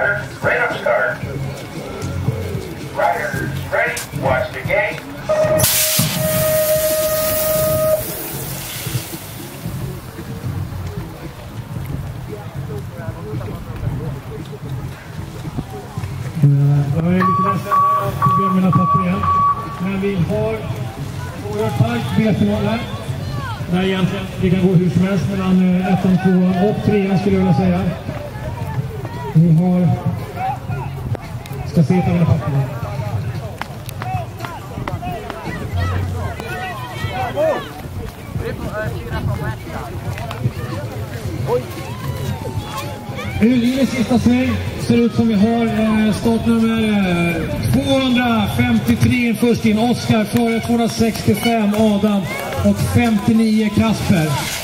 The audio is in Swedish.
Center, radar start. Riders ready, watch the gate. Jag är lite ledsen här av problemen papper igen. Men vi har oerhört tajt B-final här. Där egentligen det kan gå hur som helst mellan 1, 2 och 3 skulle jag vilja säga. Vi har... Ska se på mina papper. Ullingens sista sväng ser ut som vi har startnummer 253 först in Oskar före 265 Adam och 59 Kasper.